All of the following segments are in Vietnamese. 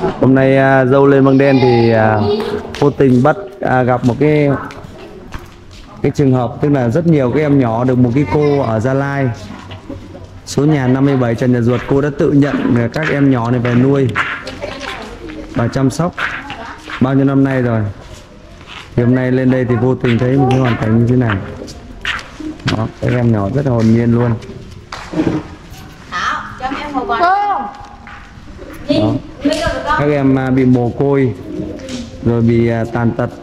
Hôm nay dâu lên Măng Đen thì vô tình gặp một cái trường hợp, tức là rất nhiều các em nhỏ được một cái cô ở Gia Lai, số nhà 57 Trần Nhật Duật. Cô đã tự nhận các em nhỏ này về nuôi và chăm sóc bao nhiêu năm nay rồi. Thì hôm nay lên đây thì vô tình thấy một cái hoàn cảnh như thế này. Đó, các em nhỏ rất là hồn nhiên luôn. Đó. Các em bị mồ côi rồi bị tàn tật,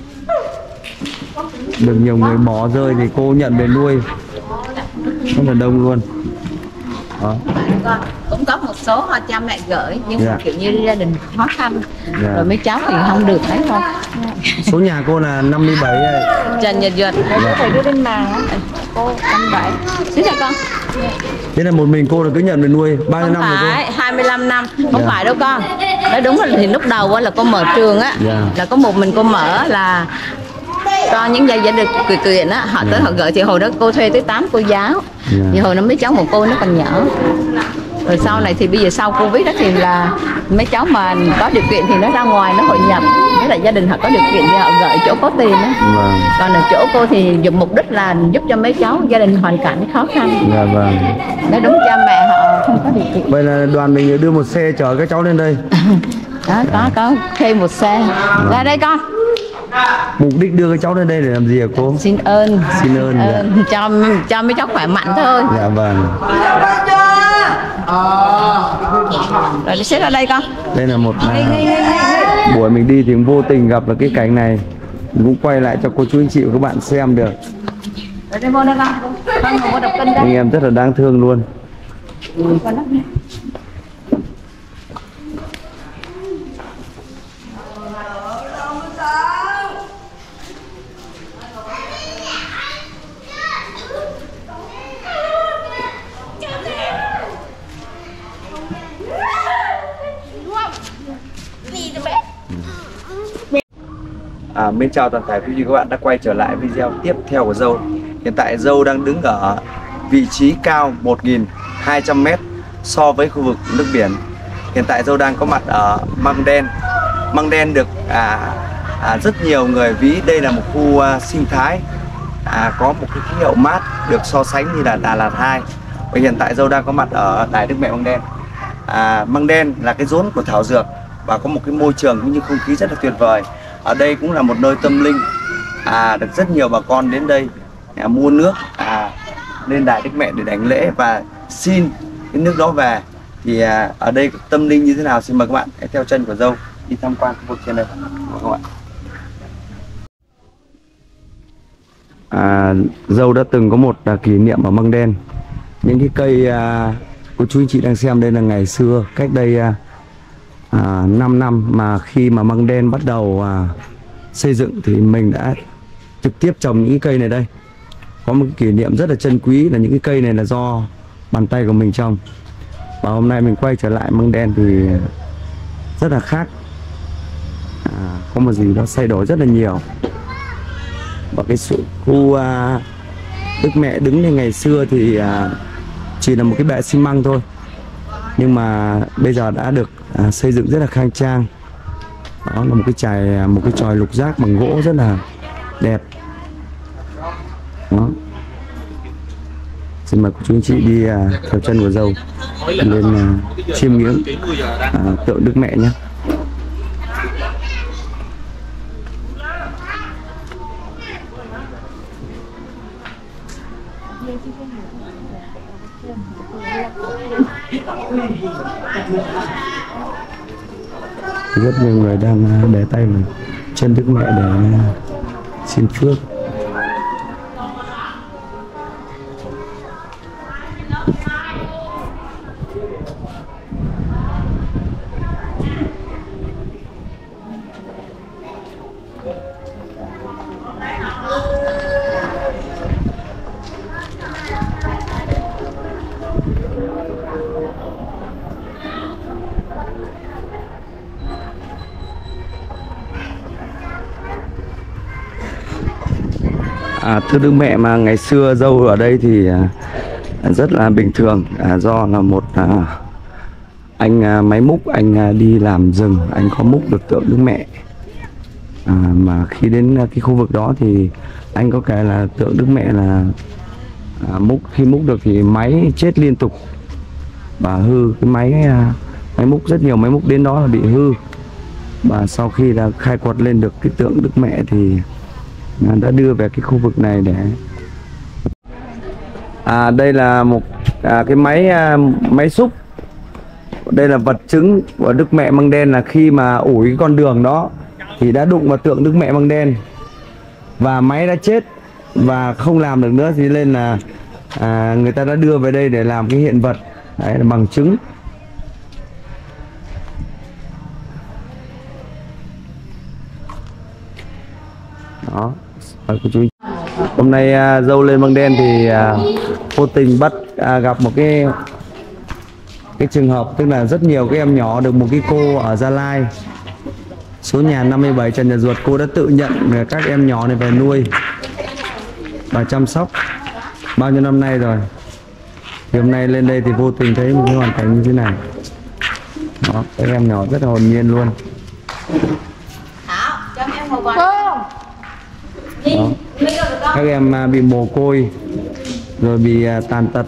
được nhiều người bỏ rơi thì cô nhận về nuôi rất là đông luôn. Đó. Cũng có một số họ cha mẹ gửi nhưng mà kiểu như gia đình khó khăn rồi mấy cháu thì không được thấy thôi. Số nhà cô là 57 Trần Nhật Duật. Thầy đưa bên màng cô 57. Xin chào con. Thế là một mình cô là cứ nhận về nuôi bao nhiêu năm rồi cô? 25 năm, không phải đâu con. Nói đúng thì lúc đầu là cô mở trường á, là có một mình cô mở là cho những gia đình quyền á, họ tới họ gửi thì hồi đó cô thuê tới 8 cô giáo. Thì hồi đó mấy cháu một cô nó còn nhỏ. Rồi sau này thì bây giờ sau Covid đó thì là mấy cháu mà có điều kiện thì nó ra ngoài nó hội nhập, với lại gia đình họ có điều kiện thì họ gửi chỗ có tiền đó. Còn ở chỗ cô thì dùng mục đích là giúp cho mấy cháu gia đình hoàn cảnh khó khăn. Nói đúng cha mẹ họ không có điều kiện. Vậy là đoàn mình đưa một xe chở các cháu lên đây. Đó có thêm một xe. Ra đây con. Mục đích đưa các cháu lên đây để làm gì hả cô? Xin ơn. Xin ơn. Cho mấy cháu khỏe mạnh thôi. Dạ vâng. Rồi đi xếp ra đây con. Đây là một buổi mình đi thì cũng vô tình gặp là cái cảnh này, mình cũng quay lại cho cô chú anh chị và các bạn xem được. Anh em rất là đáng thương luôn. Mến chào toàn thể quý vị các bạn đã quay trở lại video tiếp theo của dâu. Hiện tại dâu đang đứng ở vị trí cao 1.200m so với khu vực nước biển. Hiện tại dâu đang có mặt ở Măng Đen. Măng Đen được rất nhiều người ví đây là một khu sinh thái, có một cái khí hậu mát, được so sánh như là Đà Lạt 2. Và hiện tại dâu đang có mặt ở Đài Đức Mẹ Măng Đen. Măng Đen là cái rốn của thảo dược và có một cái môi trường cũng như không khí rất là tuyệt vời. Ở đây cũng là một nơi tâm linh, được rất nhiều bà con đến đây mua nước lên Đài Đức Mẹ để đảnh lễ và xin cái nước đó về. Thì ở đây tâm linh như thế nào, xin mời các bạn hãy theo chân của dâu đi tham quan khu vực trên đây các bạn. Dâu đã từng có một kỷ niệm ở Măng Đen. Những cái cây cô chú anh chị đang xem đây là ngày xưa, cách đây 5 năm mà khi mà Măng Đen bắt đầu xây dựng thì mình đã trực tiếp trồng những cái cây này đây. Có một cái kỷ niệm rất là chân quý là những cái cây này là do bàn tay của mình trồng. Và hôm nay mình quay trở lại Măng Đen thì rất là khác, có một gì đó thay đổi rất là nhiều. Và cái khu Đức Mẹ đứng đây ngày xưa thì chỉ là một cái bệ xi măng thôi, nhưng mà bây giờ đã được xây dựng rất là khang trang. Đó là một cái chòi lục giác bằng gỗ rất là đẹp. Đó. Xin mời cô chú anh chị đi theo chân của dâu lên chiêm ngưỡng tượng Đức Mẹ nhé. Rất nhiều người đang để tay vào chân Đức Mẹ để xin phước. Thưa Đức Mẹ, mà ngày xưa dâu ở đây thì rất là bình thường, do là một Anh máy múc, anh đi làm rừng, anh có múc được tượng Đức Mẹ. Mà khi đến cái khu vực đó thì anh có kể là tượng Đức Mẹ là khi múc được thì máy chết liên tục và hư. Cái máy múc, rất nhiều máy múc đến đó là bị hư. Và sau khi là khai quật lên được cái tượng Đức Mẹ thì đã đưa về cái khu vực này để đây là một cái máy xúc. Đây là vật chứng của Đức Mẹ Măng Đen, là khi mà ủi cái con đường đó thì đã đụng vào tượng Đức Mẹ Măng Đen và máy đã chết và không làm được nữa, thì nên là người ta đã đưa về đây để làm cái hiện vật. Đấy là bằng chứng. Đó. Hôm nay dâu lên Măng Đen thì vô tình gặp một cái trường hợp, tức là rất nhiều các em nhỏ được một cái cô ở Gia Lai, số nhà 57 Trần Nhật Duật. Cô đã tự nhận các em nhỏ này về nuôi và chăm sóc bao nhiêu năm nay rồi. Thì hôm nay lên đây thì vô tình thấy một cái hoàn cảnh như thế này. Đó, các em nhỏ rất là hồn nhiên luôn. Đó. Các em bị mồ côi rồi bị tàn tật,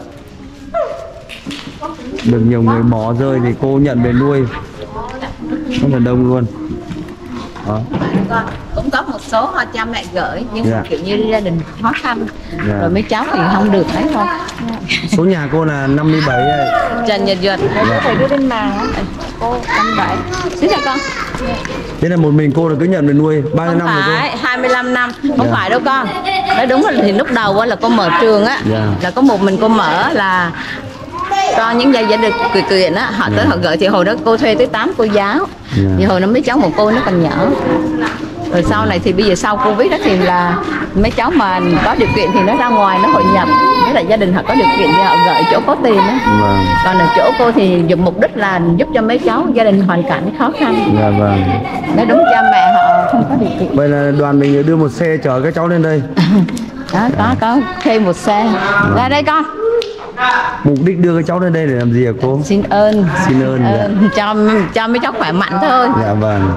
được nhiều người bỏ rơi thì cô nhận về nuôi rất là đông luôn. Đó. Cũng có một số cha mẹ gửi nhưng kiểu như gia đình khó khăn rồi mấy cháu thì không được thấy thôi. Số nhà cô là 57 Trần Nhật Duật. Thầy đưa lên màng cô 57. Xin chào con. Thế là một mình cô là cứ nhận về nuôi bao nhiêu năm rồi cô? 25 năm. Không phải đâu con. Nói đúng thì lúc đầu là cô mở trường á, là có một mình cô mở là cho những gia đình cười kiện á, họ tới họ gửi, thì hồi đó cô thuê tới 8 cô giáo. Thì hồi đó mấy cháu một cô nó còn nhỏ. Rồi sau này thì bây giờ sau Covid đó thì là mấy cháu mà có điều kiện thì nó ra ngoài nó hội nhập, với lại gia đình họ có điều kiện thì họ gửi chỗ có tiền á. Còn ở chỗ cô thì dùng mục đích là giúp cho mấy cháu gia đình hoàn cảnh khó khăn. Nói đúng cha mẹ họ không có điều kiện. Vậy là đoàn mình đưa một xe chở các cháu lên đây. Đó, có thuê một xe. Ra đây con. Mục đích đưa các cháu lên đây để làm gì hả cô? Xin ơn. Xin ơn. Cho mấy cháu khỏe mạnh thôi. Dạ vâng.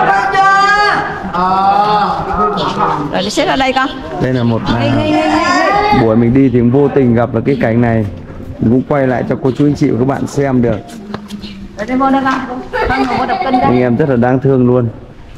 Rồi đi xếp ra đây con. Đây là một buổi mình đi thì vô tình gặp được cái cảnh này, mình cũng quay lại cho cô chú anh chị và các bạn xem được. Rồi đây vô đây con. Con ngồi đọc kinh đây. Anh em rất là đáng thương luôn.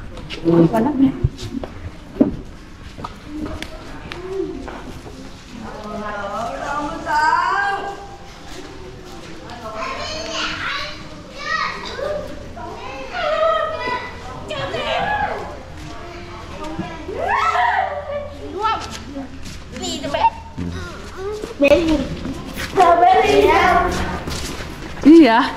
Cái gì vậy?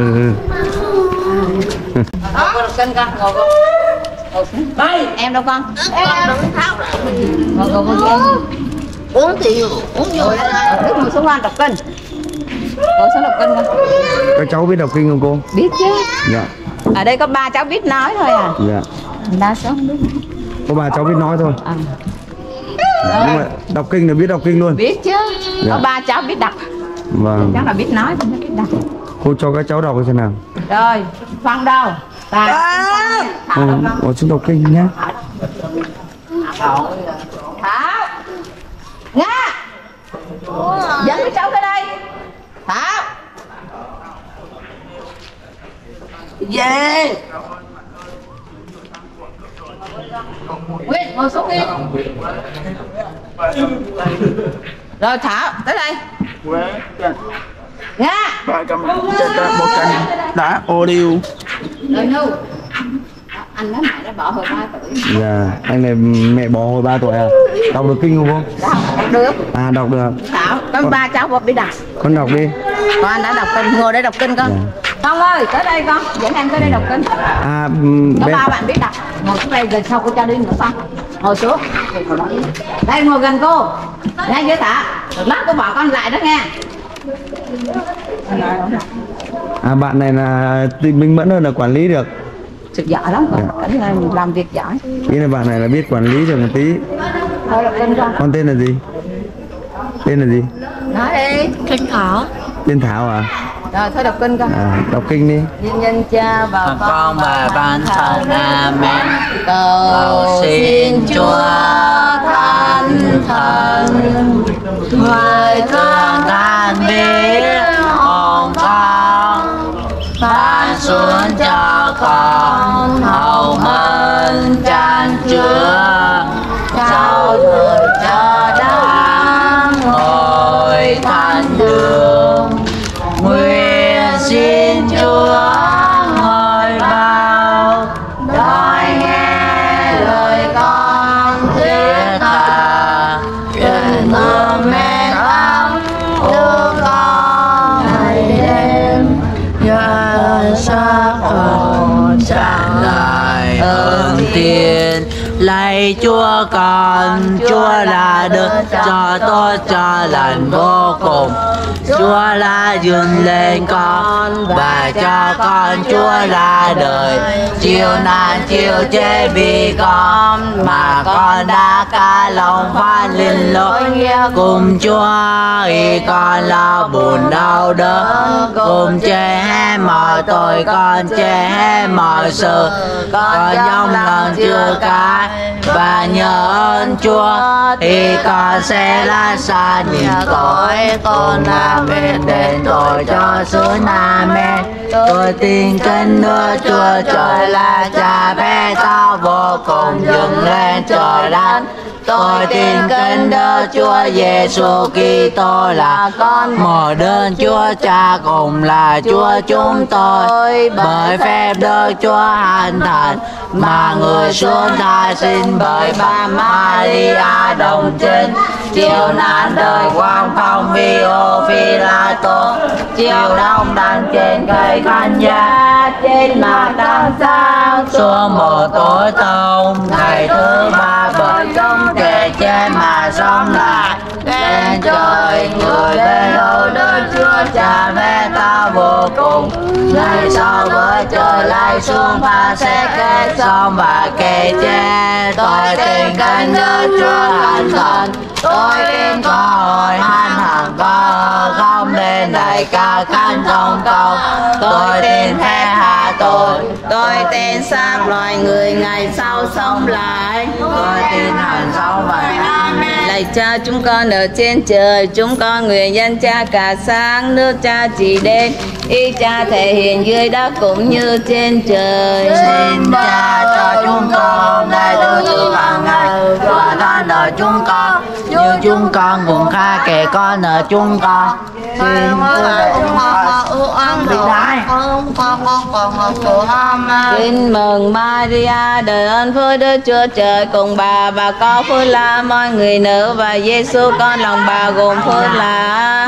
Ngồi đọc kinh con, ngồi con. Đây, em đâu con? Em đâu có tháo. Ngồi con. Uống thì uống nhiều. Ngồi xuống con đọc kinh. Ngồi xuống đọc kinh con. Các cháu biết đọc kinh không cô? Biết chứ. Dạ. Ở đây có 3 cháu biết nói thôi à. Dạ. Đa số không biết. Có 3 cháu biết nói thôi. Nhưng mà đọc kinh là biết đọc kinh luôn. Biết chứ. Có 3 cháu biết đọc. Vâng. Cháu là biết nói không biết đọc. Cô cho các cháu đọc cái thế nào? Rồi, Văn đâu? Chúng đọc kinh nhé. Thảo. Nga. Dẫn cái cháu tới đây. Thảo. Về. Nguyên, ngồi xuống đi. Rồi Thảo, tới đây. Nga. 1 cành đá ô liu. Rồi Nu. Anh nói mẹ đã bỏ hồi 3 tuổi. Dạ, anh này mẹ bỏ hồi 3 tuổi à? Đọc được kinh không cô? Đọc được. À, đọc được. Thảo, có 3 cháu biết đọc. Con đọc đi. Con anh đã đọc kinh, ngồi đây đọc kinh con. Con ơi, tới đây con, dẫn em tới đây đọc kinh. Có 3 bạn biết đọc. Ngồi xuống đây rồi sau cô cho đi nữa con. Ngồi xuống. Đây ngồi gần cô. Nghe chưa Thảo? Rồi lát cô bỏ con lại đó nghe. Bạn này là minh mẫn hơn là quản lý được. Thực giỏi lắm con, làm việc giỏi. Ý là bạn này là biết quản lý được một tí. Thôi đọc kinh con. Con tên là gì? Tên là gì? Nói đi. Tên Thảo. Tên Thảo à? Rồi thôi đọc kinh con. Đọc kinh đi. Nhân Cha và Con và Ban Thần. Amen. Cầu xin Chúa Thánh Thần người thương Than biết hồn con ban xuống cho con hầu ơn chan chứa sau thời cho đáng ngồi thánh đường. Nguyện xin Chúa ngồi vào đòi nghe lời con thiết tha truyền thương mến ấm đưa con ngày đêm nhờ xác hồn trả lại ơn tiền. Lạy Chúa con, Chúa là Đức cho tốt cho lành vô cùng. Chúa là dừng lên con và cho con Chúa ra đời. Chịu nạn chịu chết vì con mà con đã cả lòng phát linh lỗi cùng Chúa. Khi con lo buồn đau đớn cùng che hết mọi tội, con che hết mọi sự, con giống lần chưa cái và nhờ ơn Chúa thì con sẽ lá xa những tội. Con amen đền tội cho xứ Amen. Tôi tin kính nữa Chúa trời là Cha bé tao vô cùng dừng lên trời đất. Tôi tin kính đỡ Chúa Giêsu Kitô là con một đơn Chúa Cha cùng là Chúa chúng tôi. Bởi phép Đức Chúa Thánh Thần mà người xuống thai sinh bởi bà Maria đồng trinh, chịu nạn đời quang phong vì ô Phi La Tô, chịu đóng đặng trên cây khăn giá, trên mặt đăng sao xuống một tối tông. Ngày thứ ba bởi trong kẻ chết mà sống lại lên trời, người bên hữu Đức Chúa Cha mẹ ta vô cùng. Ngày sau với trời lại xuống và sẽ kê xong và kê chết. Tôi tin kính Đức Chúa Thánh Thần, tôi tin có hội thánh thần có không nên đầy ca khánh công công. Tôi tin thế hạ tôi tin xác loài người ngày sau sống lại. Tôi tin hành sống vậy. Lạy Cha chúng con ở trên trời, chúng con nguyện danh Cha cả sáng, nước Cha chỉ đến, ý Cha thể hiện dưới đất cũng như trên trời. Xin Cha cho chúng con hôm nay thứ tự hàng ngày và tha nợ chúng con như chúng con cũng tha kẻ có nợ chúng con. Xin Kính mừng Maria đời ơn phước Đức Chúa Trời cùng bà có phước là mọi người nữ và Giêsu con lòng bà gồm phước là.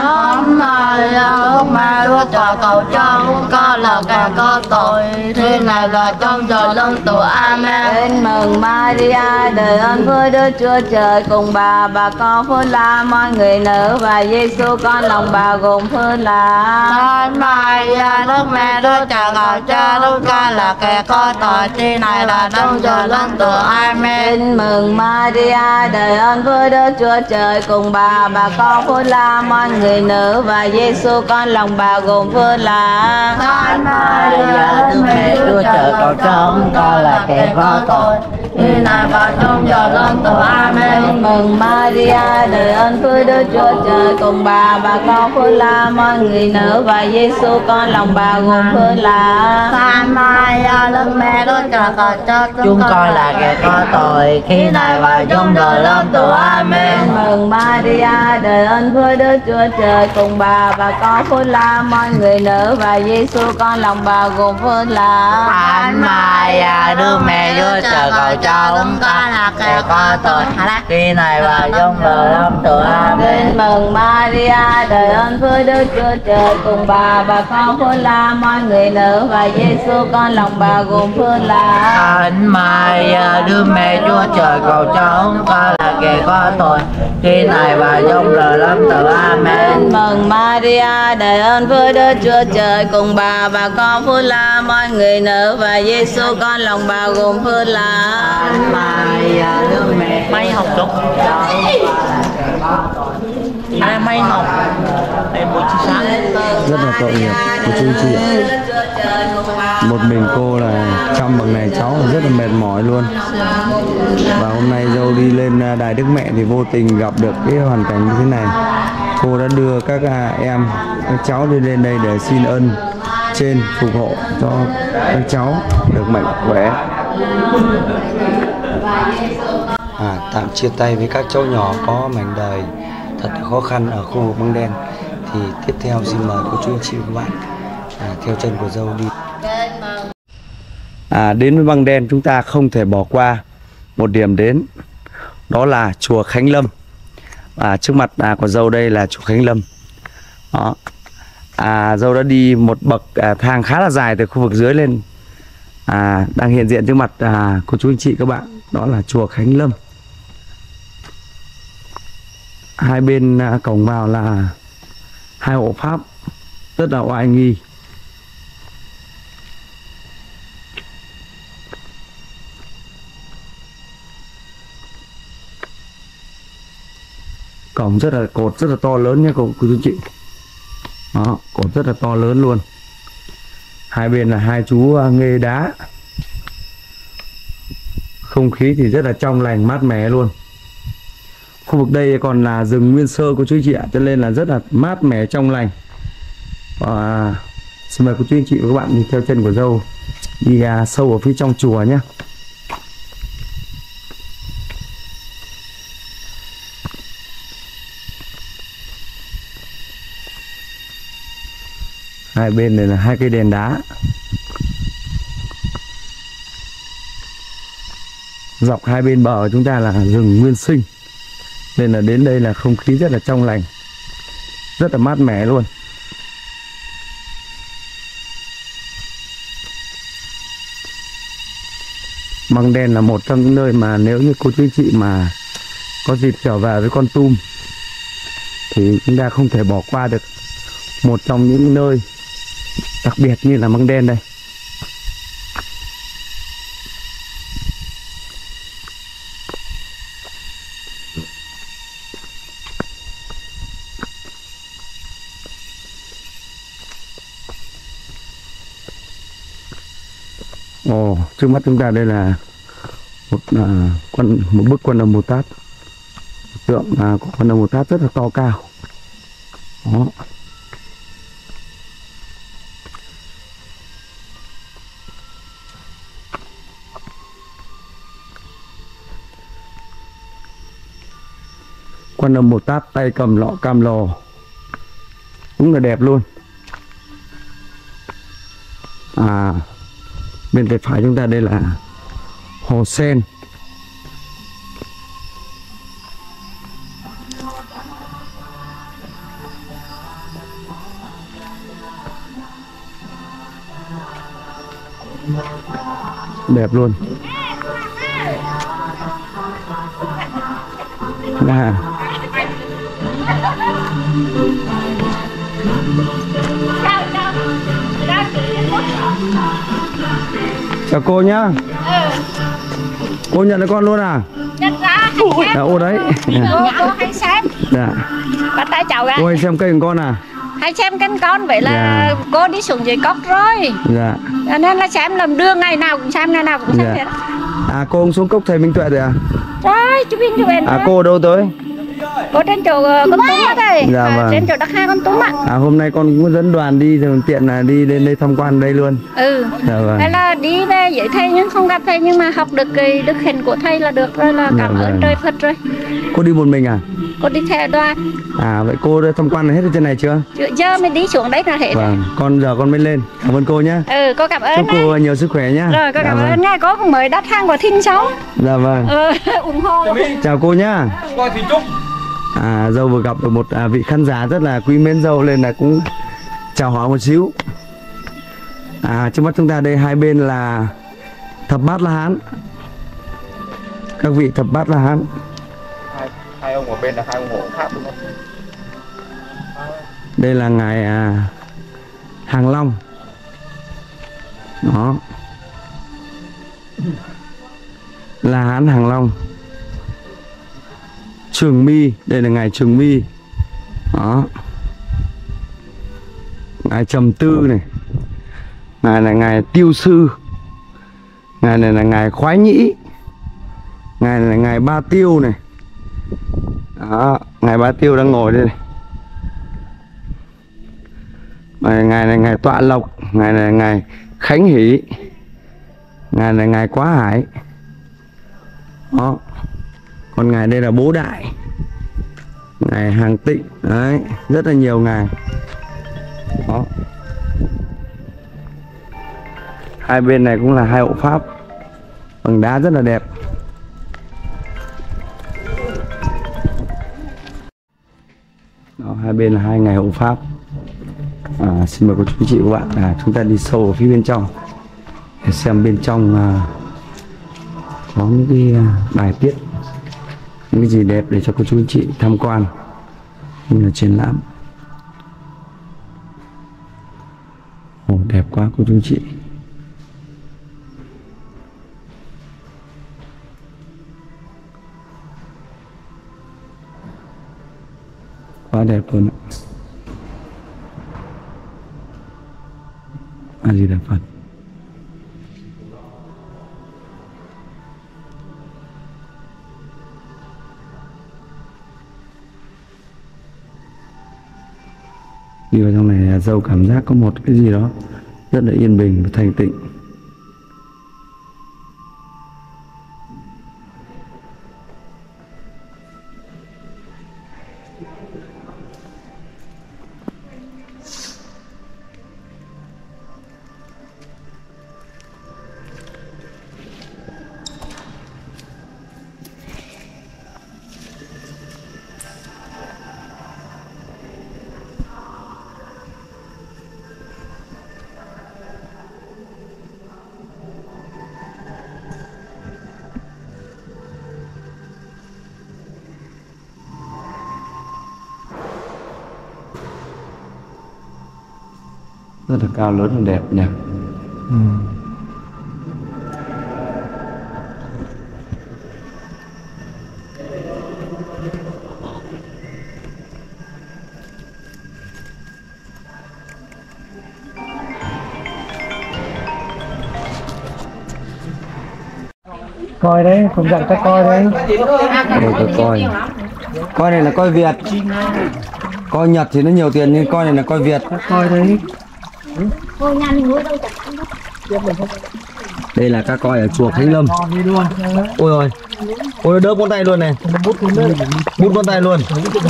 Maria Chúa cầu cho chúng con là kẻ có tội thế này và trong giờ lâm tử. Amen. Kính mừng Maria đời ơn phước Đức Chúa Trời cùng bà có phước là mọi người nữ và Giêsu con lòng bà gồm phước là. Thánh Maria Đức Mẹ Đức Cha cầu cho chúng con là kẻ có tội thế này là trong giờ lâm tử. Amen. Kính mừng Maria đời ơn phước Đức Chúa Trời cùng bà có phước là mọi người nữ và Giêsu con lòng bà gồm phước là. Thánh Maria Đức Mẹ Chúa Trời cầu cho chúng con là kẻ có tội thế này và trong giờ lâm tử. Amen. Mừng Maria đời ơn phước Đức Chúa Trời cùng bà con phước là mọi người nữ và Giêsu con lòng bà gồm phước là. Thánh Maria Đức Mẹ Đức Cha cầu cho chúng con là kẻ có tội khi này và trong giờ lâm tử. Amen. Mừng Maria đời ơn phước Đức Chúa Trời cùng bà con phước là mọi người nữ và Giêsu con lòng bà gồm phước là. Thánh Maria Đức Mẹ Chúa Trời cầu cho chúng con là kẻ có tội khi này và trong giờ lâm tử. Amen. Mừng Maria đời ơn phước Đức Chúa Trời cùng bà con phước là mọi người nữ và Giêsu con lòng bà gồm phước là. Thánh Maria Đức Mẹ Chúa Trời cầu cho chúng con là kẻ có tội khi này và trong giờ lâm tử. Amen. Mừng Maria đời ơn phước Đức Chúa Trời cùng bà con phước là mọi người nữ và Giêsu con lòng bà gồm phước là. Thánh Maria Đức Mẹ mấy học tục cho chúng con là kẻ có tội Đây may ngọc. Đây buổi chiều sáng. Rất là tội nghiệp của chú chị ạ. Một mình cô là chăm bằng này cháu rất là mệt mỏi luôn. Và hôm nay dâu đi lên Đài Đức Mẹ thì vô tình gặp được cái hoàn cảnh như thế này. Cô đã đưa các em, các cháu đi lên đây để xin ơn trên phù hộ cho các cháu được mạnh khỏe. Tạm chia tay với các cháu nhỏ có mảnh đời thật là khó khăn ở khu vực Măng Đen. Thì tiếp theo xin mời cô chú anh chị và các bạn theo chân của dâu đi. Đến với Măng Đen chúng ta không thể bỏ qua một điểm đến, đó là chùa Khánh Lâm. Trước mặt của dâu đây là chùa Khánh Lâm. Đó. Dâu đã đi một bậc thang khá là dài từ khu vực dưới lên, đang hiện diện trước mặt cô chú anh chị các bạn, đó là chùa Khánh Lâm. Hai bên cổng vào là hai hộ pháp rất là oai nghi. Cổng rất là cột rất là to lớn nha cô chú chị. Đó, cột rất là to lớn luôn. Hai bên là hai chú nghê đá. Không khí thì rất là trong lành mát mẻ luôn. Khu vực đây còn là rừng nguyên sơ của chú chị ạ, cho nên là rất là mát mẻ trong lành. Và xin mời cô chú anh chị và các bạn đi theo chân của dâu đi sâu ở phía trong chùa nhé. Hai bên này là hai cây đèn đá. Dọc hai bên bờ của chúng ta là rừng nguyên sinh, nên là đến đây là không khí rất là trong lành, rất là mát mẻ luôn. Măng Đen là một trong những nơi mà nếu như cô chú anh chị mà có dịp trở về với Kon Tum thì chúng ta không thể bỏ qua được một trong những nơi đặc biệt như là Măng Đen đây. Trước mắt chúng ta đây là một bức Quan Âm Bồ Tát, tượng của Quan Âm Bồ Tát rất là to cao. Đó. Quan Âm Bồ Tát tay cầm lọ cam lồ, cũng là đẹp luôn. Bên tay phải chúng ta đây là hồ sen. Đẹp luôn. Chào cô nhá. Cô nhận được con luôn à? Nhận ra. Dạ, ô đấy. Cô hay xem. Dạ. Bắt tay chào gái. Cô hay xem cây của con à? Hay xem kênh con, vậy là cô đi xuống dưới cốc rồi. Dạ. Cho nên là xem làm đưa, ngày nào cũng xem, ngày nào cũng xem. Dạ. Cô không xuống cốc thầy Minh Tuệ rồi à? Rồi, chú Vinh chú Vinh. Cô đâu tới? Cô trên chỗ Con Tum á thầy. Dạ vâng. Trên chỗ Đắc Hà Con Tum ạ. Hôm nay con cũng dẫn đoàn đi rồi tiện là đi lên đây tham quan đây luôn. Dạ vâng. Hay là đi về với thầy nhưng không gặp thầy, nhưng mà học được cái đức hạnh của thầy là được rồi, là cảm ơn trời Phật rồi. Cô đi một mình à? Cô đi theo đoàn. Vậy cô đã tham quan hết ở trên này chưa? Giờ mới đi xuống đấy là hết. Vâng, giờ con mới lên. Cảm ơn cô nhé. Cô cảm ơn. Chúc cô nhiều sức khỏe nhé. Rồi, cô cảm ơn nha. Cô cũng mới đặt hàng của Thinh Sống. Dạ vâng. Ủng hộ. Chào cô nhá. Dâu vừa gặp được một vị khán giả rất là quý mến dâu, nên là cũng chào hỏi một xíu. Trước mắt chúng ta đây hai bên là Thập Bát La Hán. Các vị Thập Bát La Hán. Hai ông ở bên là hai ông hộ pháp đúng không? Đây là ngài Hàng Long. Đó. La Hán Hàng Long. Trường Mi, đây là ngài Trường Mi. Đó. Ngài Trầm Tư này. Ngài là ngài Tiêu Sư. Ngài này là ngài Khoái Nhĩ. Ngài này là ngài Ba Tiêu này. Đó, ngài Ba Tiêu đang ngồi đây này. Ngài này ngài Tọa Lộc. Ngài này là ngài Khánh Hỷ. Ngài này là ngài Quá Hải. Đó. Còn ngài đây là Bố Đại, ngài Hàng Tịnh. Đấy, rất là nhiều ngài. Đó. Hai bên này cũng là hai hộ pháp bằng đá rất là đẹp. Đó, hai bên là hai ngài hộ pháp. Xin mời cô chú chị và các bạn, chúng ta đi sâu ở phía bên trong để xem bên trong có những cái bài viết, những cái gì đẹp để cho cô chú anh chị tham quan như là triển lãm. Ồ, đẹp quá cô chú anh chị. Quá đẹp luôn ạ. A Di Đà Phật. Đi vào trong này dâu cảm giác có một cái gì đó rất là yên bình và thanh tịnh. Rất là cao lớn và đẹp nhỉ. Coi đấy, không dặn ta coi đấy. Đây coi. Coi này là coi Việt. Coi Nhật thì nó nhiều tiền, nhưng coi này là coi Việt. Coi đấy. Đây là các coi ở chùa Khánh Lâm. Ôi rồi, ôi đớp con tay luôn này. Bút con tay luôn.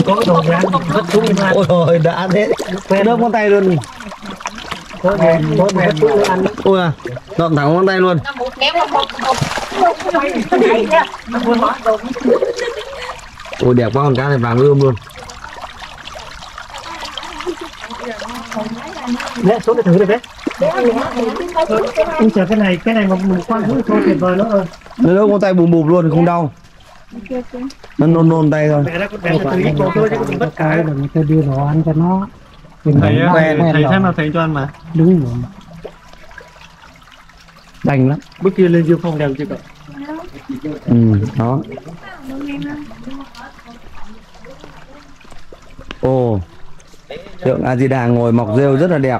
Ôi rồi đã thế. Đớp con tay luôn. Ôi à, đậm thẳng con tay luôn. Ôi đẹp quá, con cá này vàng ươm luôn. Đấy, xuống cái thử được đấy. Anh chờ cái này mà mình khoan thử thôi tuyệt vời lắm rồi. Nó đớp con tay bùm bùm luôn, không đau. Nó nôn tay thôi. Tất cả là người ta đưa đồ ăn cho nó. Thầy xem nào thầy cho ăn mà. Đúng rồi. Đành lắm. Bước kia lên dương phong đẹp chưa cậu? Đó. Ồ, tượng A Di Đà ngồi mọc rêu rất là đẹp.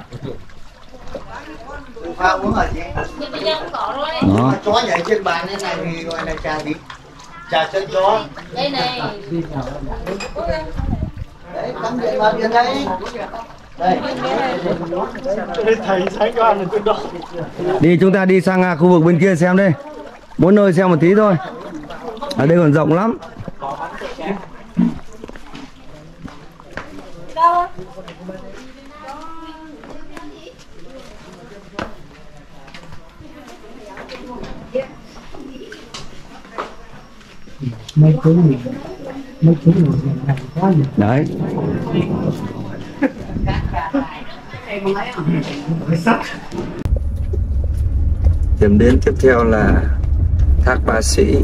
Đó. Chó nhảy trên bàn thế này thì gọi là trà gì? Trà chân chó. Đây này. Đấy, cắm điện vào điện đây. Đây. Thầy sáng cho ăn được đó. Đi, chúng ta đi sang khu vực bên kia xem đây. Mỗi nơi xem một tí thôi. Ở đây còn rộng lắm. Mấy thứ này làm quá nhiều. Đấy. Điểm đến tiếp theo là thác Ba Sĩ.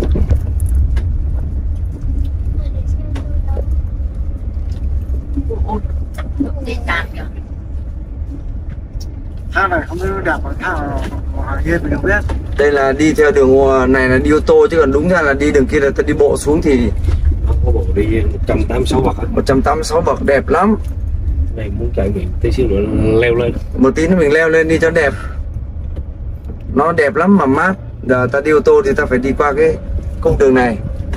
Thang này không biết đạp vào thang kia mình không biết. Đây là đi theo đường này là đi ô tô, chứ còn đúng ra là đi đường kia là ta đi bộ xuống thì có bộ đi 186 bậc á. 186 bậc đẹp lắm. Này muốn trải nghiệm tí xíu nữa leo lên. Một tí nữa mình leo lên đi cho đẹp. Nó đẹp lắm mà mát. Giờ ta đi ô tô thì ta phải đi qua cái cung đường này.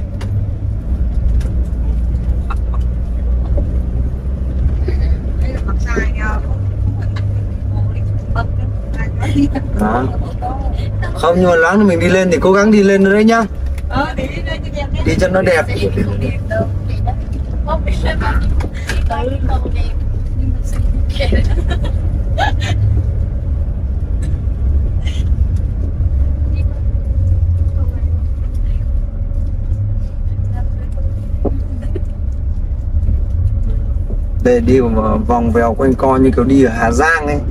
Đó. Không, nhưng mà lát nữa mình đi lên thì cố gắng đi lên nữa đấy nhá. Đi cho nó đẹp. Để đi vòng vèo quanh co như kiểu đi ở Hà Giang ấy.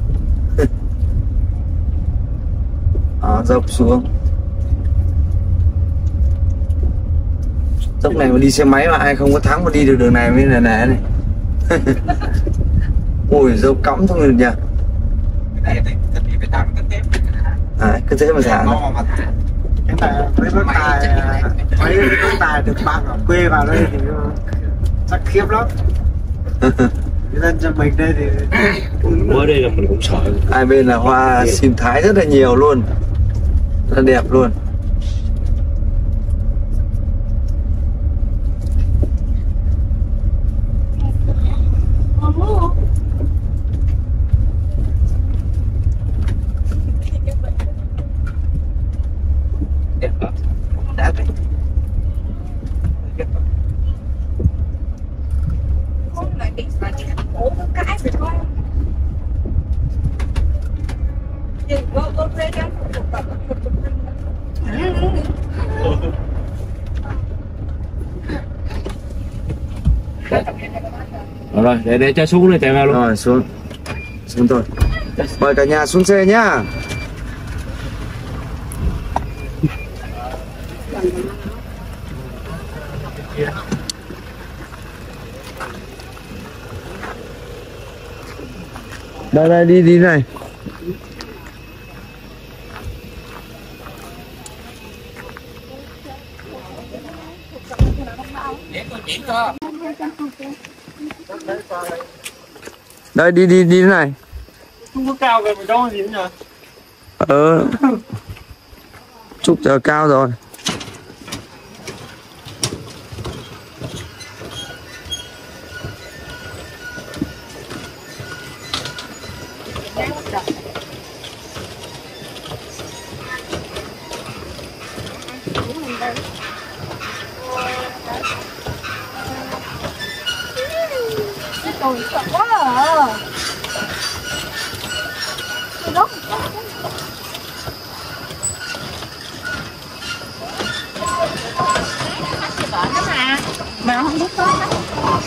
Đó, dốc xuống. Dốc này mà đi xe máy mà ai không có thắng mà đi được đường này mới là nè này. Ui, dốc cõng thôi nhỉ. À, cứ thế mà thả. Cái này mấy bác tài được bạn ở quê vào đây thì chắc khiếp lắm. Lên cho mình đây thì Mới đây là mình cũng sợ. Hai bên là hoa sim thái rất là nhiều luôn, rất là đẹp luôn. Rồi, để cho xuống đây chạy vào luôn. Rồi, xuống thôi. Mời cả nhà xuống xe nhá. Đây đi này. Đây đi này. không có cao về mà cho gì nữa nhờ. Chúc giờ cao rồi. Trời sợ quá à. Mà không biết có đó.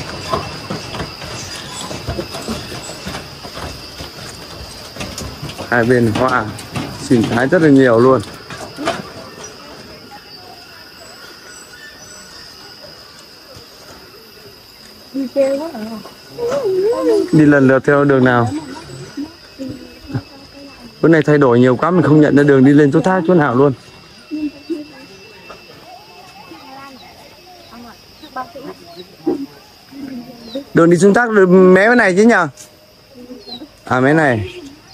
Hai bên hoa xinh thái rất là nhiều luôn. Đi lần lượt theo đường nào. Bữa này thay đổi nhiều quá mình không nhận ra đường đi lên chỗ khác chỗ nào luôn. Đường đi xuống thác mé bên này chứ nhờ. À mé này.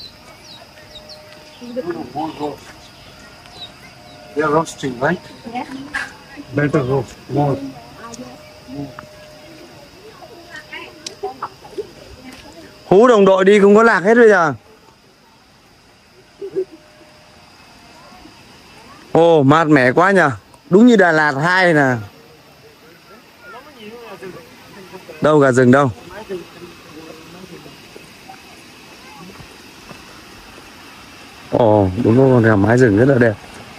They're roasting, right? Better roast more. Hú đồng đội đi không có lạc hết bây giờ. Ồ, mát mẻ quá nhờ. Đúng như Đà Lạt 2 nè. Đâu gà rừng đâu. Ồ, đúng rồi, con gà mái rừng rất là đẹp.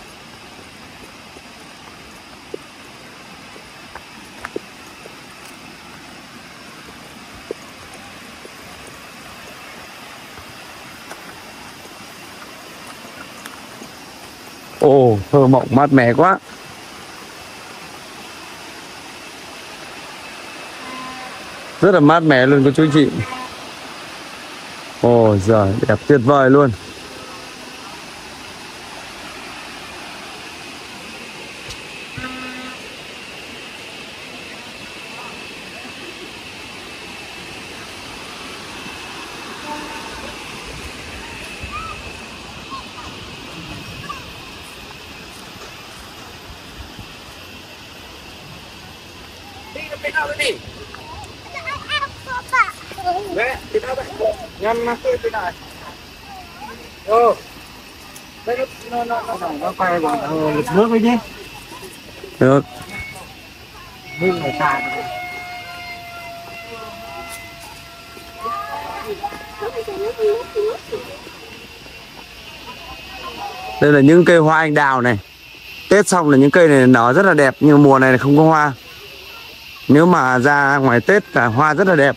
Ồ, thơ mộng mát mẻ quá. Rất là mát mẻ luôn cô chú anh chị. Ồ giời, đẹp tuyệt vời luôn. nó quay bằng lực nước ấy chứ. Được. Nước người ta. Đây là những cây hoa anh đào này. Tết xong là những cây này nở rất là đẹp, nhưng mùa này không có hoa. Nếu mà ra ngoài Tết là hoa rất là đẹp.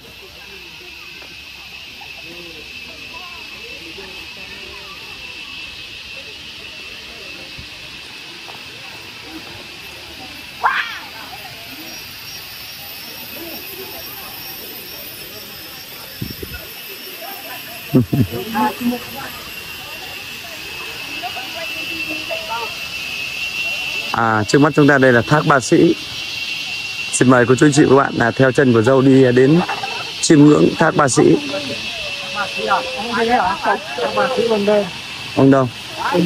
Trước mắt chúng ta đây là thác Ba Sĩ. Xin mời cô chú anh chị và các bạn là theo chân của dâu đi đến chiêm ngưỡng thác Ba Sĩ. Ông đâu?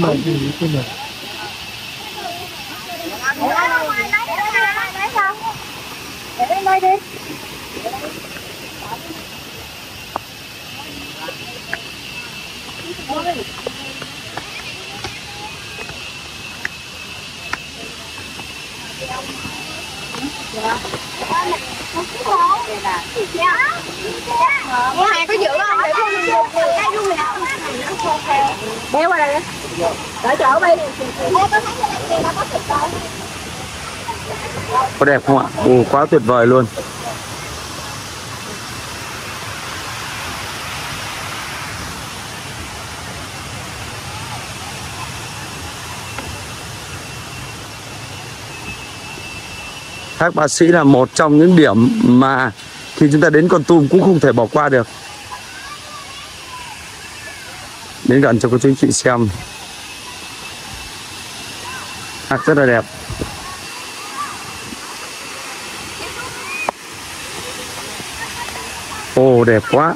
Hàng có giữ không? Để con mình một cây luôn nè. Béo qua đây. Đợi chỗ đi. Có đẹp không ạ? Quá tuyệt vời luôn. Thác Ba Sĩ là một trong những điểm mà khi chúng ta đến Kon Tum cũng không thể bỏ qua được. Đến gần cho cô chú anh chị xem. Thác rất là đẹp. Đẹp quá.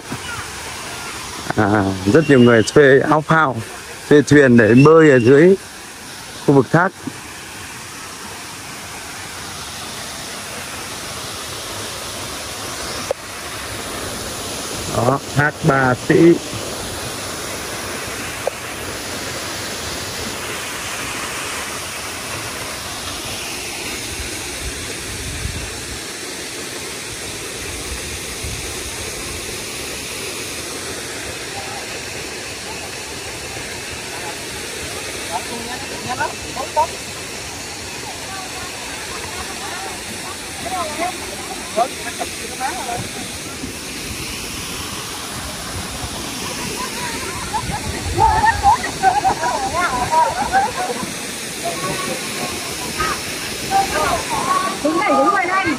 Rất nhiều người thuê áo phao, thuê thuyền để bơi ở dưới khu vực thác. Đó, thác Ba Sĩ. Đứng này đứng ngoài đây.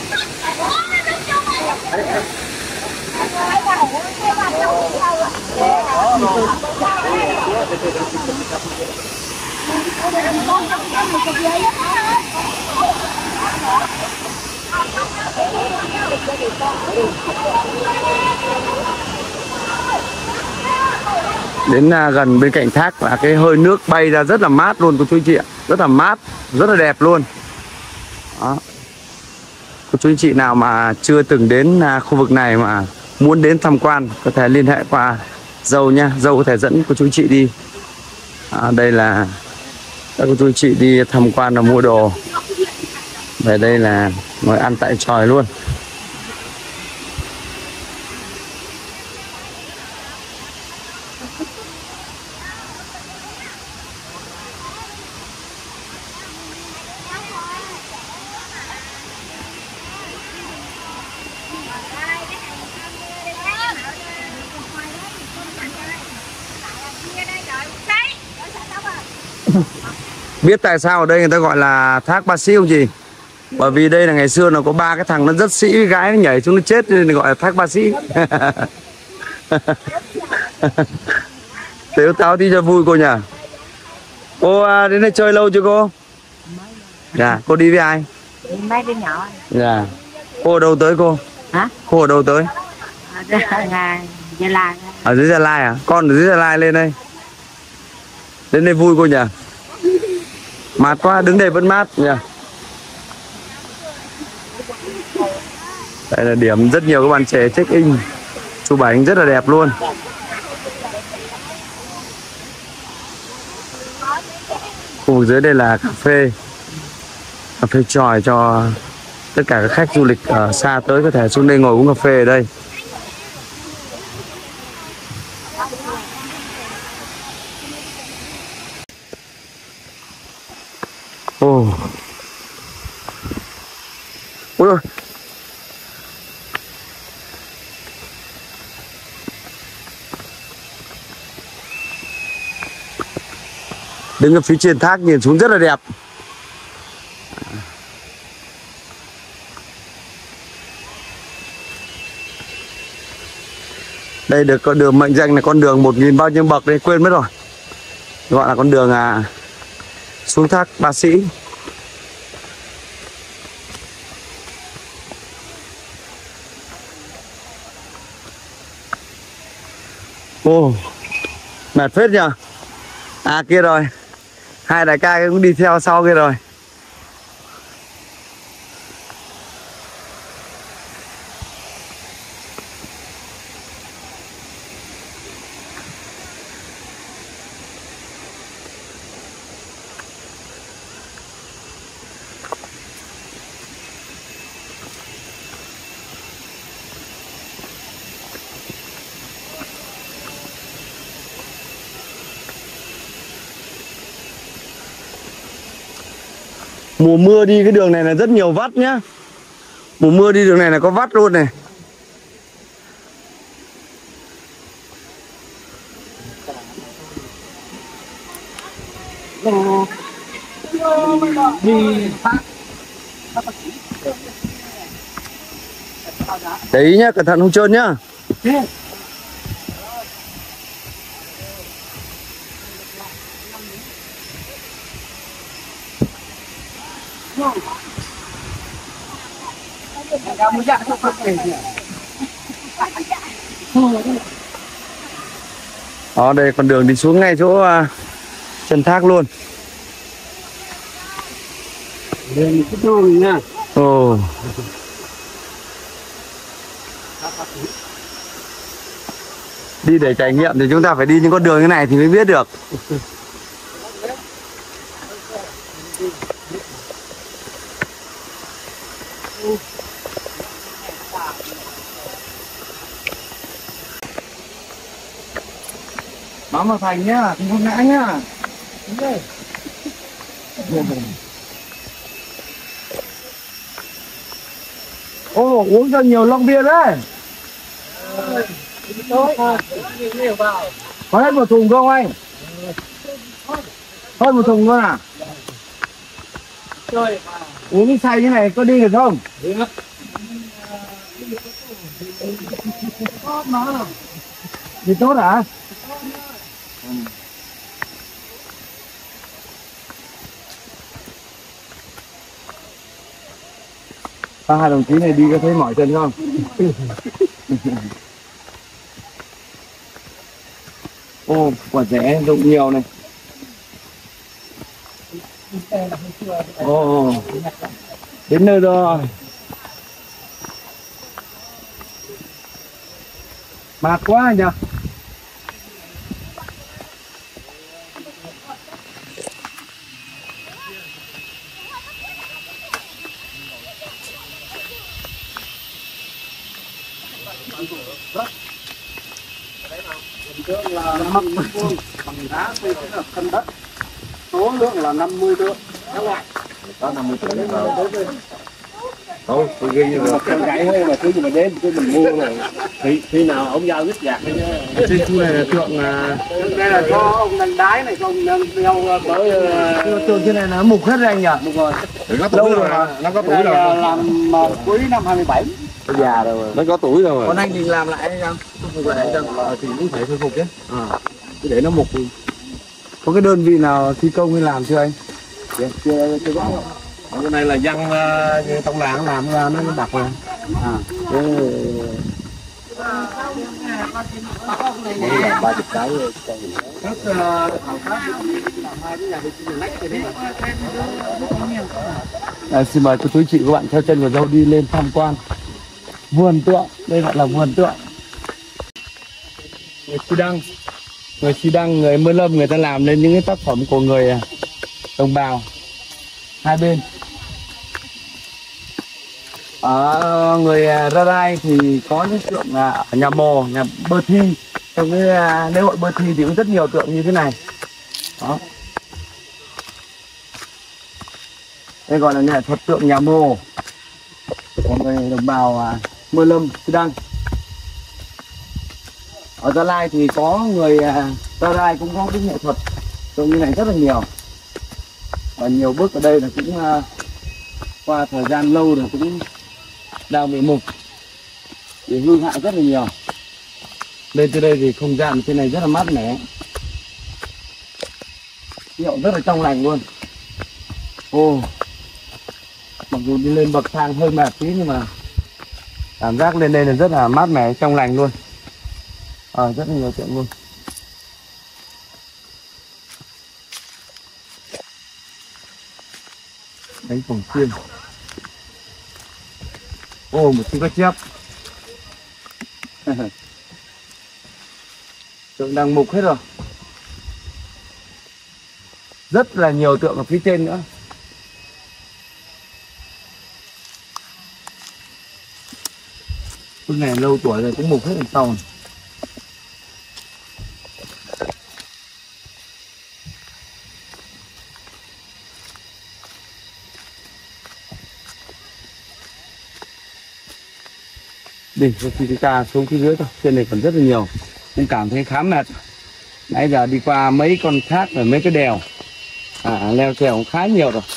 Đến gần bên cạnh thác là cái hơi nước bay ra rất là mát luôn cô chú anh chị ạ. Rất là mát, rất là đẹp luôn. Đó. Cô chú anh chị nào mà chưa từng đến khu vực này mà muốn đến tham quan có thể liên hệ qua dâu nha. Dâu có thể dẫn cô chú anh chị đi. Đây là các cô chú anh chị đi tham quan và mua đồ. Về đây là ngồi ăn tại chòi luôn. Biết tại sao ở đây người ta gọi là thác Ba Sĩ không gì? Bởi vì đây là ngày xưa nó có ba cái thằng nó rất sĩ với gái nó nhảy xuống nó chết nên gọi là thác Ba Sĩ. Tếu táo tí cho vui cô nhỉ. Cô đến đây chơi lâu chưa cô? Dạ, cô đi với ai? Mấy đứa nhỏ. Dạ. Cô ở đâu tới cô? Hả? Cô ở đâu tới? Gia Lai. Ở dưới Gia Lai à? Con ở dưới Gia Lai lên đây. Đến đây vui cô nhỉ? Mát quá, đứng đây vẫn mát nhỉ? Đây là điểm rất nhiều các bạn trẻ check in, chụp ảnh rất là đẹp luôn. Khu vực dưới đây là cà phê tròi cho tất cả các khách du lịch ở xa tới có thể xuống đây ngồi uống cà phê ở đây. Ôi ôi, đứng ở phía trên thác nhìn xuống rất là đẹp. Đây được con đường mệnh danh là con đường 1000 bao nhiêu bậc đây, quên mất rồi. Gọi là con đường xuống thác Ba Sĩ. Ồ, mệt phết nhờ. À kia rồi, hai đại ca cũng đi theo sau kia rồi. Mùa mưa đi cái đường này là rất nhiều vắt nhá. Mùa mưa đi đường này là có vắt luôn này. Để ý nhá, cẩn thận không trơn nhá. Đó, đây con đường đi xuống ngay chỗ chân thác luôn. Ồ. Đi để trải nghiệm thì chúng ta phải đi những con đường như này thì mới biết được. Bám vào thành nhá, không ngã nhá. Ô, uống cho nhiều lon bia đấy. Có hết một thùng không anh? Hơn một thùng luôn à? Uống cái say như này có đi được không? Đi tốt hả? Hai đồng chí này đi có thấy mỏi chân không? Ô, quả rẻ rụng nhiều này. Ồ, đến nơi rồi. Mát quá nhỉ? Bằng đá xây cái thân đất, số lượng là 50 tượng. Đó 50 tượng vào. Không, tôi ghi như là cái gãy hơi mà cứ mà đến cứ mình mua rồi. Khi nào ông giao rất dạt đấy nhá. Trên khu này là tượng đây là do ông nâng đái này, ông nâng đeo bởi tượng trên này nó mục hết rồi anh nhỉ? Mục rồi. Lâu rồi mà. Nó có tuổi rồi. Làm cuối năm 27. Già rồi. Nó có tuổi rồi. Còn anh thì làm lại hay không? Không phải để cho thì cũng phải khôi phục chứ. Cứ để nó mục. Có cái đơn vị nào thi công hay làm chưa anh? Chưa có. Cái này là dân trong làng làm ra nó đặt rồi. Đây là 30 cái làm hai cái nhà vệ sinh lách rồi đấy. Xin mời cô chú chị các bạn theo chân của dâu đi lên tham quan vườn tượng. Đây gọi là vườn tượng. Người Xi Đăng, người Mơ Lâm, người ta làm lên những cái tác phẩm của người đồng bào hai bên. Ở người Rarai thì có những tượng ở nhà mồ, nhà Bơ Thi. Trong cái lễ hội Bơ Thi thì cũng rất nhiều tượng như thế này. Đó. Đây gọi là nghệ thuật tượng nhà mồ của người đồng bào Mơ Lâm, Xi Đăng. Ở Gia Lai thì có người Gia Lai cũng có cái nghệ thuật tượng như này rất là nhiều. Và nhiều bước ở đây là cũng qua thời gian lâu rồi cũng đang bị mục, bị hư hại rất là nhiều. Lên từ đây thì không gian trên này rất là mát mẻ, khí hậu rất là trong lành luôn. Mặc dù đi lên bậc thang hơi mệt tí nhưng mà cảm giác lên đây là rất là mát mẻ, trong lành luôn. Rất là nhiều tượng luôn. Đánh cổng chiên. Một chiếc cá chép. Tượng đang mục hết rồi. Rất là nhiều tượng ở phía trên nữa. Cái này lâu tuổi rồi cũng mục hết đằng sau này. Đi, chúng ta xuống phía dưới thôi, trên này còn rất là nhiều. Cũng cảm thấy khá mệt. Nãy giờ đi qua mấy con thác rồi mấy cái đèo. Leo trèo cũng khá nhiều rồi.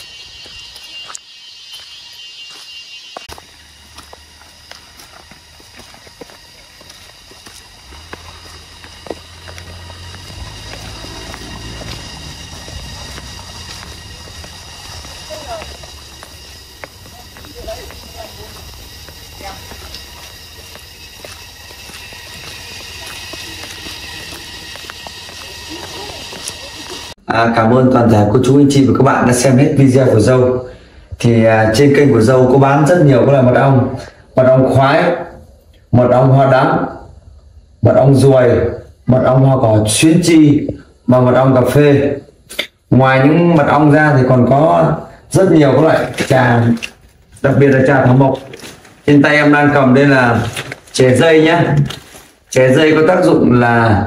Cảm ơn toàn thể cô chú anh chị và các bạn đã xem hết video của dâu. Thì trên kênh của dâu có bán rất nhiều các loại mật ong khoái, mật ong hoa đắng, mật ong ruồi, mật ong hoa cỏ xuyến chi và mật ong cà phê. Ngoài những mật ong ra thì còn có rất nhiều các loại trà, đặc biệt là trà thảo mộc. Trên tay em đang cầm đây là chè dây nhé. Chè dây có tác dụng là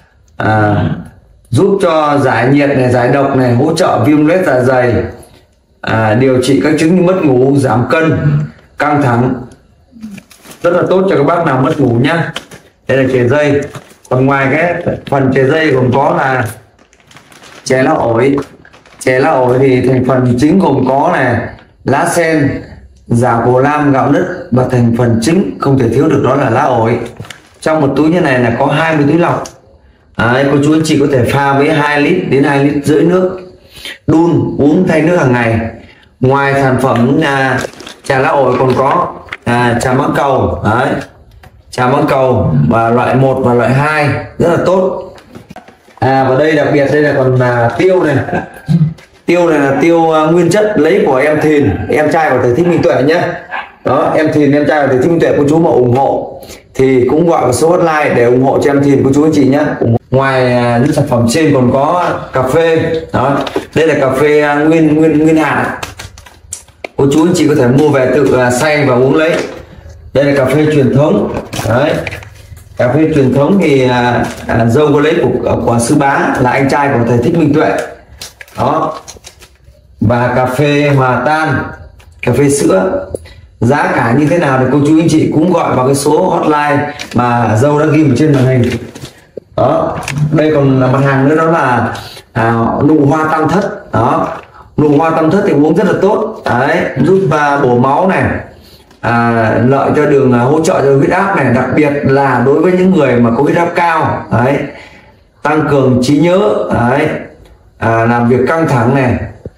giúp cho giải nhiệt này, giải độc này, hỗ trợ viêm loét dạ dày, điều trị các chứng như mất ngủ, giảm cân, căng thẳng, rất là tốt cho các bác nào mất ngủ nhá. Đây là chè dây. Còn ngoài cái phần chè dây còn có là chè lá ổi. Chè lá ổi thì thành phần chính gồm có này lá sen, giả cổ lam, gạo nứt, và thành phần chính không thể thiếu được đó là lá ổi. Trong một túi như này là có 20 túi lọc. Cô chú anh chị có thể pha với 2 lít đến 2,5 lít nước, đun uống thay nước hàng ngày. Ngoài sản phẩm trà lá ổi còn có trà mãng cầu. Trà mãng cầu và loại 1 và loại 2 rất là tốt. Và đây đặc biệt đây là còn tiêu này. Tiêu này là tiêu nguyên chất lấy của em Thìn, em trai của thầy Thích Minh Tuệ nhé. Đó, em Thìn, em trai của thầy Thích Minh Tuệ, cô chú mà ủng hộ thì cũng gọi vào số hotline để ủng hộ cho em Thìn cô chú anh chị nhé. Ngoài những sản phẩm trên còn có cà phê. Đó, đây là cà phê nguyên hạt. Cô chú anh chị có thể mua về tự xay và uống lấy. Đây là cà phê truyền thống. Đấy, cà phê truyền thống thì dâu có lấy của sư bá là anh trai của thầy Thích Minh Tuệ. Đó, và cà phê hòa tan, cà phê sữa. Giá cả như thế nào thì cô chú anh chị cũng gọi vào cái số hotline mà dâu đã ghi ở trên màn hình. Đó, đây còn là mặt hàng nữa, đó là nụ hoa tam thất. Đó, nụ hoa tam thất thì uống rất là tốt. Đấy, giúp bổ máu này, lợi cho đường, hỗ trợ cho huyết áp này, đặc biệt là đối với những người mà có huyết áp cao. Đấy, tăng cường trí nhớ. Đấy, làm việc căng thẳng này,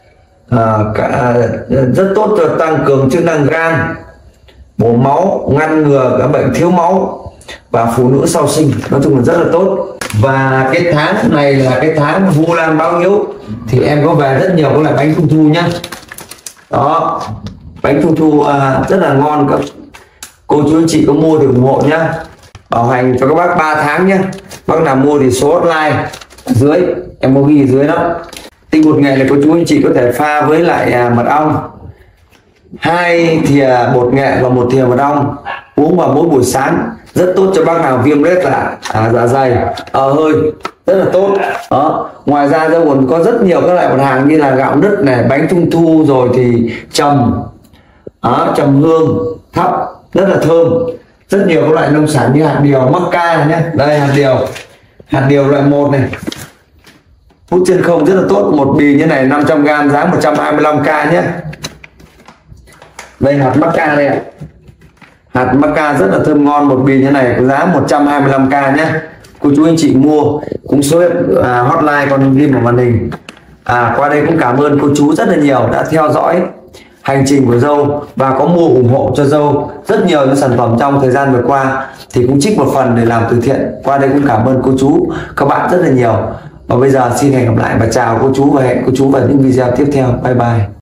rất tốt cho tăng cường chức năng gan, bổ máu, ngăn ngừa các bệnh thiếu máu và phụ nữ sau sinh. Nói chung là rất là tốt. Và cái tháng này là cái tháng Vu Lan báo hiếu thì em có về rất nhiều các loại bánh trung thu nhá. Đó, bánh trung thu rất là ngon, các cô chú anh chị có mua thì ủng hộ nhá, bảo hành cho các bác 3 tháng nhé. Bác nào mua thì số hotline dưới em có ghi dưới đó. Tinh bột nghệ này cô chú anh chị có thể pha với lại mật ong, 2 thìa bột nghệ và 1 thìa mật ong, uống vào mỗi buổi sáng, rất tốt cho bác nào viêm loét dạ dày, hơi, rất là tốt. Đó, ngoài ra Dâu còn có rất nhiều các loại mặt hàng như là gạo nứt này, bánh trung thu, rồi thì trầm hương thắp rất là thơm, rất nhiều các loại nông sản như hạt điều, mắc ca này nhé. Đây hạt điều loại 1 này, hút chân không rất là tốt, một bì như này 500g giá 125k nhé. Đây hạt mắc ca đây ạ, hạt mắc ca rất là thơm ngon, một bì như này có giá 125k nhé. Cô chú anh chị mua cũng số hotline còn ghi vào màn hình. Qua đây cũng cảm ơn cô chú rất là nhiều đã theo dõi hành trình của Dâu và có mua ủng hộ cho Dâu rất nhiều những sản phẩm trong thời gian vừa qua, thì cũng trích một phần để làm từ thiện. Qua đây cũng cảm ơn cô chú các bạn rất là nhiều. Và bây giờ xin hẹn gặp lại và chào cô chú, và hẹn cô chú vào những video tiếp theo. Bye bye.